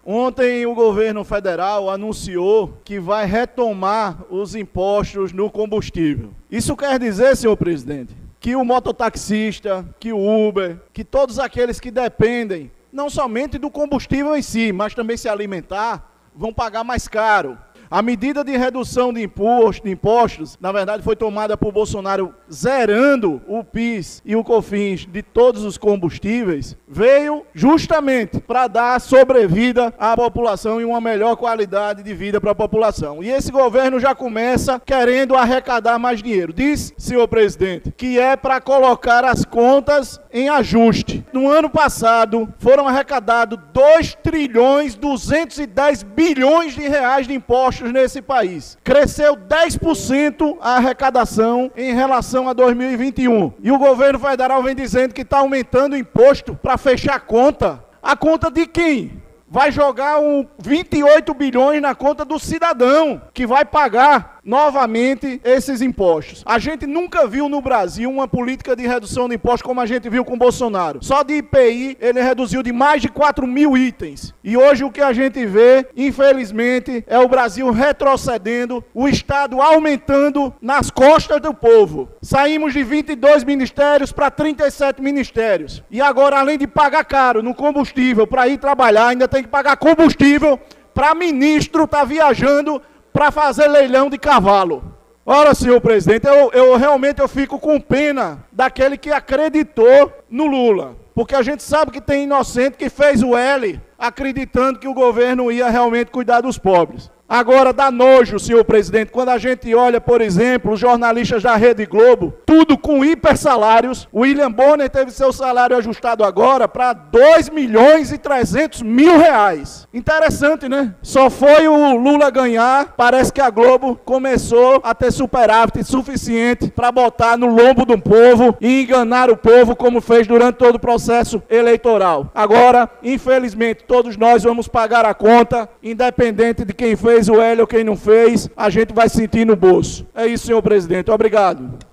Ontem o governo federal anunciou que vai retomar os impostos no combustível. Isso quer dizer, senhor presidente, que o mototaxista, que o Uber, que todos aqueles que dependem não somente do combustível em si, mas também se alimentar, vão pagar mais caro. A medida de redução de impostos, na verdade, foi tomada por Bolsonaro zerando o PIS e o COFINS de todos os combustíveis, veio justamente para dar sobrevida à população e uma melhor qualidade de vida para a população. E esse governo já começa querendo arrecadar mais dinheiro. Diz, senhor presidente, que é para colocar as contas em ajuste. No ano passado, foram arrecadados 2,210 bilhões de reais de impostos nesse país. Cresceu 10% a arrecadação em relação a 2021. E o governo federal vem dizendo que está aumentando o imposto para fechar a conta. A conta de quem? Vai jogar 28 bilhões na conta do cidadão, que vai pagar novamente esses impostos. A gente nunca viu no Brasil uma política de redução de impostos como a gente viu com Bolsonaro. Só de IPI ele reduziu de mais de 4.000 itens. E hoje o que a gente vê, infelizmente, é o Brasil retrocedendo, o Estado aumentando nas costas do povo. Saímos de 22 ministérios para 37 ministérios. E agora, além de pagar caro no combustível para ir trabalhar, ainda tem que pagar combustível para ministro estar viajando para fazer leilão de cavalo. Ora, senhor presidente, eu realmente fico com pena daquele que acreditou no Lula. Porque a gente sabe que tem inocente que fez o L acreditando que o governo ia realmente cuidar dos pobres. Agora dá nojo, senhor presidente, quando a gente olha, por exemplo, os jornalistas da Rede Globo, tudo com hipersalários. O William Bonner teve seu salário ajustado agora para 2.300.000 reais. Interessante, né? Só foi o Lula ganhar, parece que a Globo começou a ter superávit suficiente para botar no lombo do povo e enganar o povo, como fez durante todo o processo eleitoral. Agora, infelizmente, todos nós vamos pagar a conta, independente de quem fez o L ou quem não fez, a gente vai sentir no bolso. É isso, senhor presidente. Obrigado.